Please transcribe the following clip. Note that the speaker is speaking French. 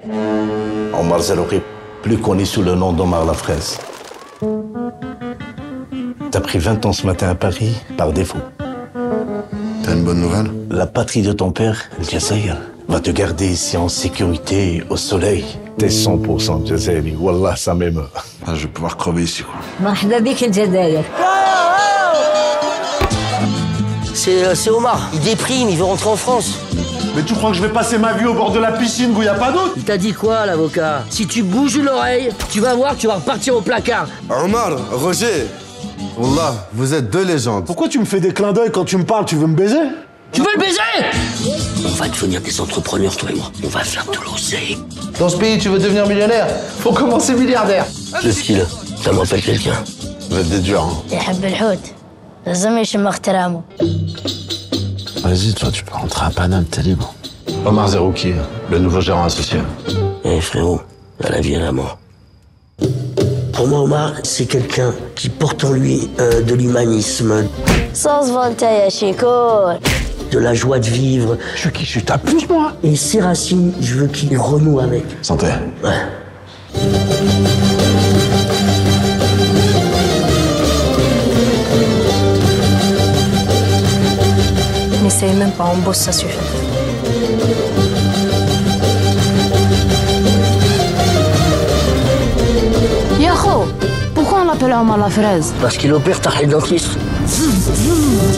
Omar Zerouki, plus connu sous le nom d'Omar la fraise. T'as pris 20 ans ce matin à Paris, par défaut. T'as une bonne nouvelle? La patrie de ton père, le Jazair, va te garder ici en sécurité, au soleil. T'es 100% Jazairi, Wallah, ça m'émeut. Ah, je vais pouvoir crever ici, quoi. مرحبا بك الجزائر. C'est Omar, il déprime, il veut rentrer en France. Mais tu crois que je vais passer ma vie au bord de la piscine où il n'y a pas d'eau? Il t'a dit quoi, l'avocat? Si tu bouges l'oreille, tu vas voir, tu vas repartir au placard. Omar, Roger, Wallah, vous êtes deux légendes. Pourquoi tu me fais des clins d'œil quand tu me parles? Tu veux me baiser? Tu veux le baiser? On va devenir des entrepreneurs, toi et moi. On va faire de l'oseille. Dans ce pays, tu veux devenir millionnaire? Faut commencer milliardaire. Le skill, ça m'appelle quelqu'un. Vous êtes des durs, hein. يحب الحوت لازم يشم احترامه. Vas-y, toi, tu peux rentrer à Paname, t'es libre. Omar Zerouki, le nouveau gérant associé. Eh frérot, à la vie et à la mort. Pour moi, Omar, c'est quelqu'un qui porte en lui de l'humanisme, صوص فانتا يا شيكور. de la joie de vivre. Je suis qui? Je suis ta puce, moi? Et ses racines, je veux qu'il renoue avec. Santé. Ouais. N'essaye même pas, on bosse, ça suffit. Yaho, pourquoi on l'appelle Omar la fraise? Parce qu'il opère ta dentiste.